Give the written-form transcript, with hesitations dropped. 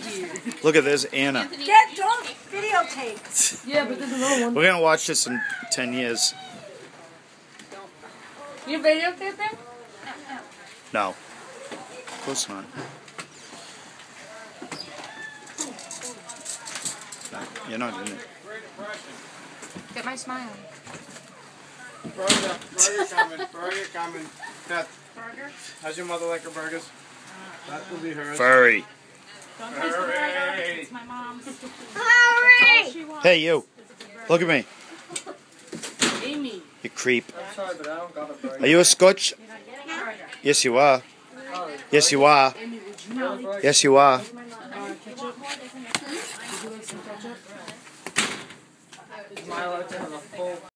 Look at this, Anna. Don't videotape. Yeah, but there's another one. We're gonna watch this in 10 years. You videotaping? No. Of course not. No, you're not in it. Get my smile. Burger coming. Beth, how's your mother like her burgers? That will be hers. Furry. Don't taste the burger. It's my mom's. Hey, you. Look at me. Amy. You creep. I'm sorry, but I don't got a burger. Are you a skootch? Yes, you are. Yes, you are. Amy, would you like Yes, you are. ketchup? Would you like some ketchup? Am I allowed to have a full